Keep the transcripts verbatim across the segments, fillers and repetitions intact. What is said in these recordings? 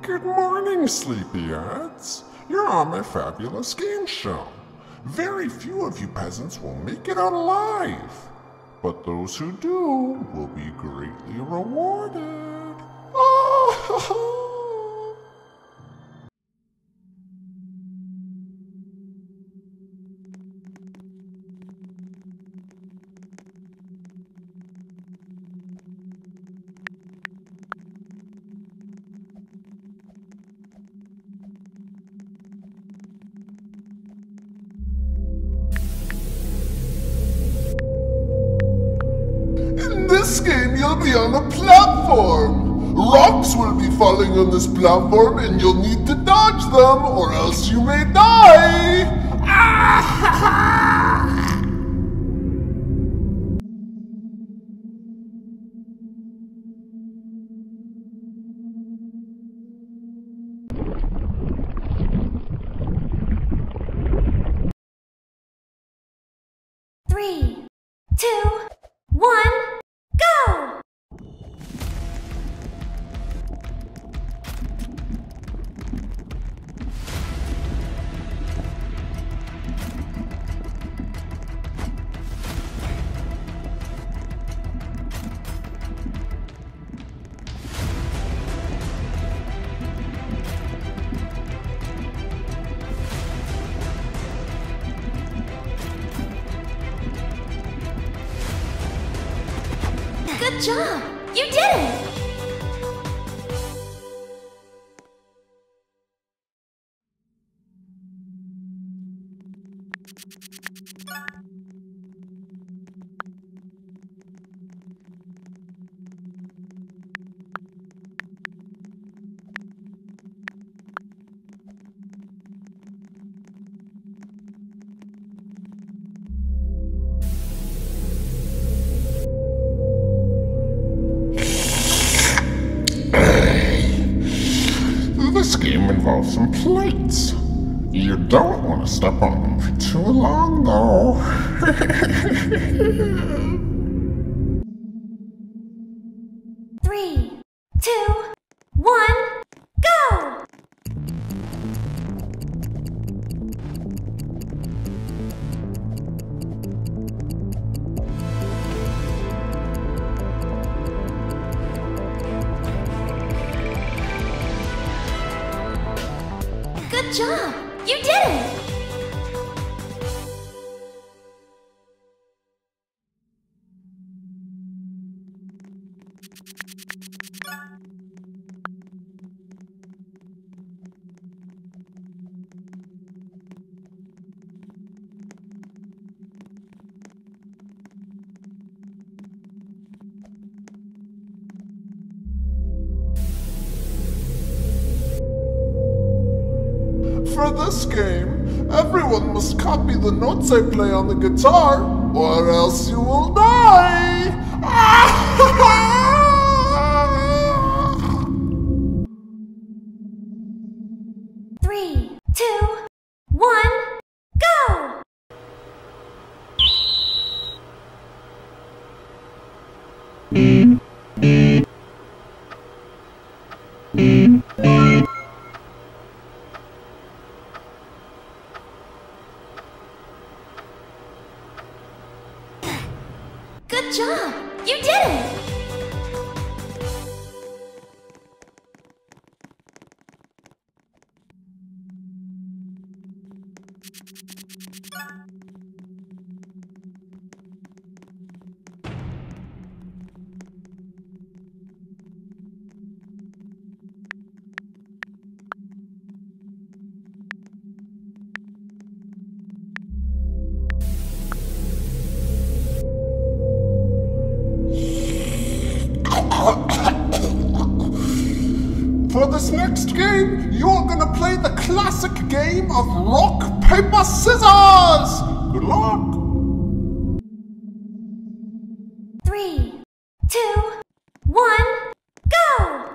Good morning, sleepyheads. You're on my fabulous game show. Very few of you peasants will make it out alive, but those who do will be greatly rewarded. Oh! In this game, you'll be on a platform. Rocks will be falling on this platform and you'll need to dodge them or else you may die. Three, two, one, go! Good job! You did it! This game involves some plates. You don't want to step on them for too long, though. Three, two, one, go! Good job! You did it! For this game, everyone must copy the notes I play on the guitar, or else you will die! Three, two, one, go! Good job! You did it! For this next game, you're gonna play the classic game of rock, paper, scissors! Good luck! Three, two, one, go!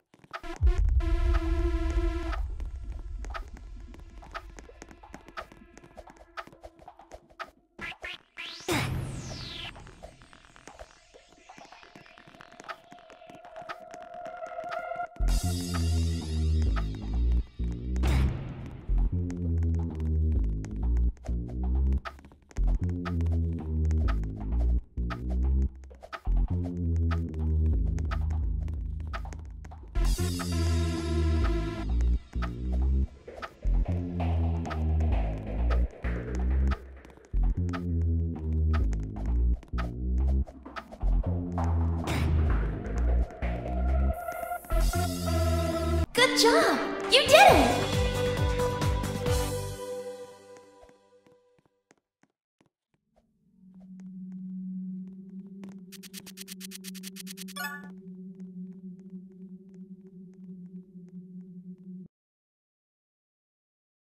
Good job! You did it!